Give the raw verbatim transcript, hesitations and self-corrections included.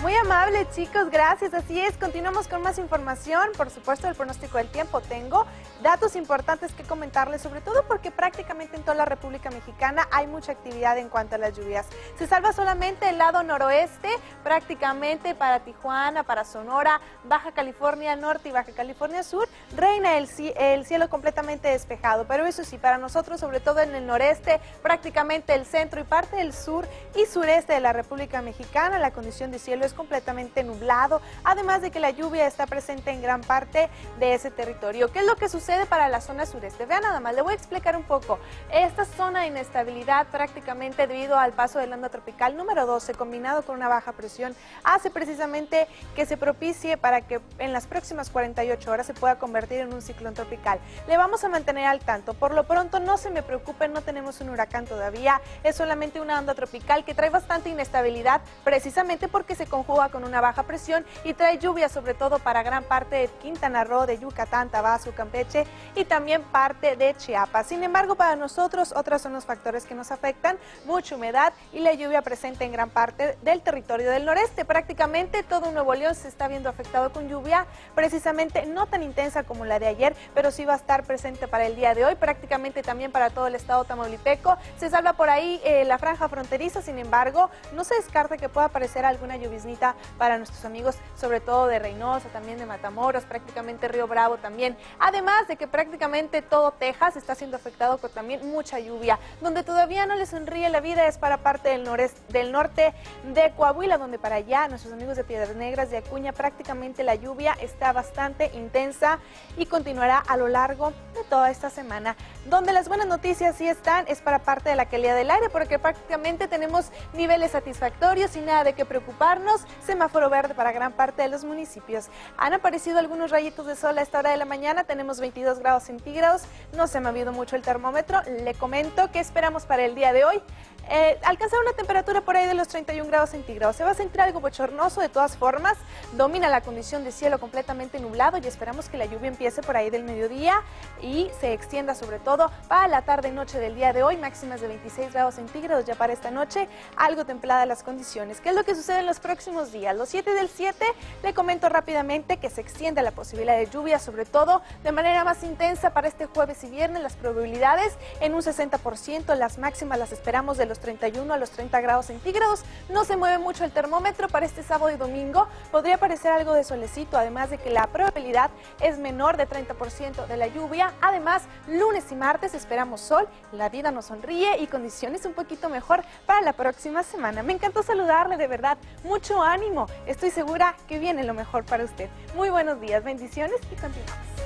Muy amable, chicos, gracias. Así es, continuamos con más información. Por supuesto, el pronóstico del tiempo. Tengo datos importantes que comentarles, sobre todo porque prácticamente en toda la República Mexicana hay mucha actividad en cuanto a las lluvias. Se salva solamente el lado noroeste, prácticamente para Tijuana, para Sonora, Baja California Norte y Baja California Sur. Reina el, el cielo completamente despejado, pero eso sí, para nosotros, sobre todo en el noreste, prácticamente el centro y parte del sur y sureste de la República Mexicana, la condición de cielo es completamente nublado, además de que la lluvia está presente en gran parte de ese territorio. ¿Qué es lo que sucede para la zona sureste? Vean nada más, le voy a explicar un poco. Esta zona de inestabilidad prácticamente debido al paso del onda tropical número doce combinado con una baja presión hace precisamente que se propicie para que en las próximas cuarenta y ocho horas se pueda convertir en un ciclón tropical. Le vamos a mantener al tanto. Por lo pronto no se me preocupen, no tenemos un huracán todavía, es solamente una onda tropical que trae bastante inestabilidad precisamente porque se conjuga con una baja presión y trae lluvia sobre todo para gran parte de Quintana Roo, de Yucatán, Tabasco, Campeche y también parte de Chiapas. Sin embargo, para nosotros otros son los factores que nos afectan, mucha humedad y la lluvia presente en gran parte del territorio del noreste. Prácticamente todo Nuevo León se está viendo afectado con lluvia, precisamente no tan intensa como la de ayer, pero sí va a estar presente para el día de hoy, prácticamente también para todo el estado tamaulipeco. Se salva por ahí eh, la franja fronteriza, sin embargo, no se descarta que pueda aparecer alguna lluviznita para nuestros amigos, sobre todo de Reynosa, también de Matamoros, prácticamente Río Bravo también. Además de que prácticamente todo Texas está siendo afectado con también mucha lluvia. Donde todavía no les sonríe la vida es para parte del, noreste, del norte de Coahuila, donde para allá nuestros amigos de Piedras Negras, de Acuña, prácticamente la lluvia está bastante intensa y continuará a lo largo de toda esta semana. Donde las buenas noticias sí están es para parte de la calidad del aire, porque prácticamente tenemos niveles satisfactorios y nada de qué preocuparnos. Semáforo verde para gran parte de los municipios. Han aparecido algunos rayitos de sol a esta hora de la mañana, tenemos veintidós grados centígrados, no se me ha movido mucho el termómetro. Le comento que esperamos para el día de hoy eh, alcanzar una temperatura por ahí de los treinta y un grados centígrados. Se va a sentir algo bochornoso, de todas formas, domina la condición de cielo completamente nublado y esperamos que la lluvia empiece por ahí del mediodía y se extienda sobre todo para la tarde y noche del día de hoy, máximas de veintiséis grados centígrados ya para esta noche, algo templadas las condiciones. ¿Qué es lo que sucede en los próximos días? Los siete del siete, le comento rápidamente que se extiende la posibilidad de lluvia, sobre todo de manera más intensa para este jueves y viernes, las probabilidades en un sesenta por ciento, las máximas las esperamos de los treinta y uno a los treinta grados centígrados, no se mueve mucho el termómetro para este sábado y domingo, podría aparecer algo de solecito, además de que la probabilidad es menor de treinta por ciento de la lluvia. Además, lunes y martes esperamos sol, la vida nos sonríe y condiciones un poquito mejor para la próxima semana. Me encantó saludarle, de verdad, mucho ánimo, estoy segura que viene lo mejor para usted. Muy buenos días, bendiciones y continuamos.